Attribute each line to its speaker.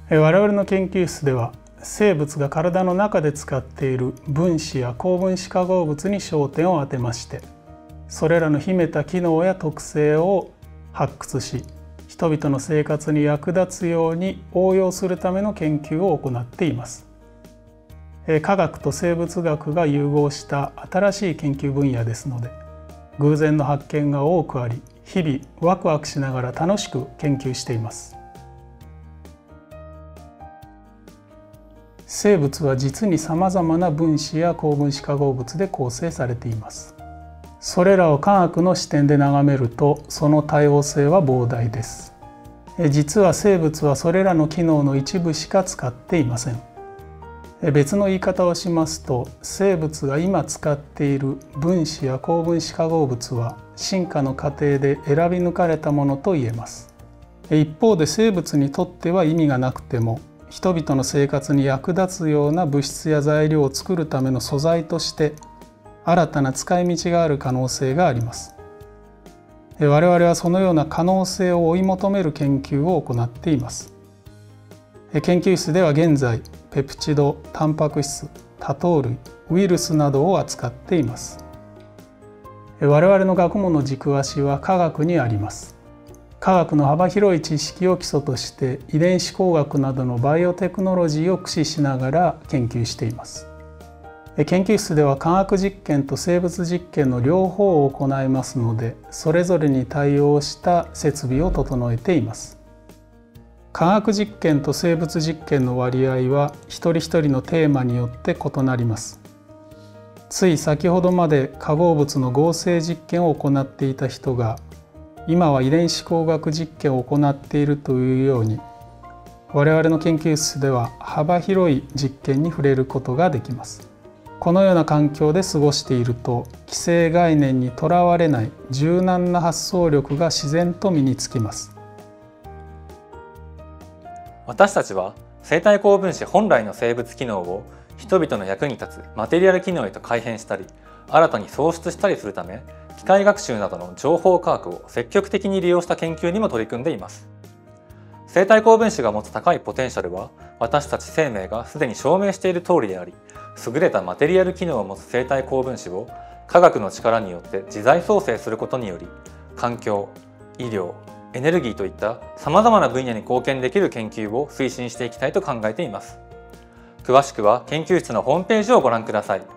Speaker 1: 我々の研究室では生物が体の中で使っている分子や高分子化合物に焦点を当てまして、それらの秘めた機能や特性を発掘し、人々の生活に役立つように応用するための研究を行っています。科学と生物学が融合した新しい研究分野ですので、偶然の発見が多くあり、日々ワクワクしながら楽しく研究しています。生物は実にさまざまな分子や高分子化合物で構成されています。それらを科学の視点で眺めると、その多様性は膨大です。実は生物はそれらの機能の一部しか使っていません。別の言い方をしますと、生物が今使っている分子や高分子化合物は進化の過程で選び抜かれたものと言えます。一方で生物にとっては意味がなくても、人々の生活に役立つような物質や材料を作るための素材として新たな使い道がある可能性があります。我々はそのような可能性を追い求める研究を行っています。研究室では現在ペプチド、タンパク質、多糖類、ウイルスなどを扱っています。我々の学問の軸足は科学にあります。科学の幅広い知識を基礎として遺伝子工学などのバイオテクノロジーを駆使しながら研究しています。研究室では科学実験と生物実験の両方を行いますので、それぞれに対応した設備を整えています。科学実験と生物実験の割合は一人一人のテーマによって異なります。つい先ほどまで化合物の合成実験を行っていた人が、今は遺伝子工学実験を行っているというように、我々の研究室では幅広い実験に触れることができます。このような環境で過ごしていると、既成概念にとらわれない柔軟な発想力が自然と身につきます。
Speaker 2: 私たちは生体高分子本来の生物機能を人々の役に立つマテリアル機能へと改変したり、新たに創出したりするため、機械学習などの情報科学を積極的に利用した研究にも取り組んでいます。生体高分子が持つ高いポテンシャルは、私たち生命がすでに証明している通りであり、優れたマテリアル機能を持つ生体高分子を科学の力によって自在創生することにより、環境、医療、エネルギーといったさまざまな分野に貢献できる研究を推進していきたいと考えています。詳しくは研究室のホームページをご覧ください。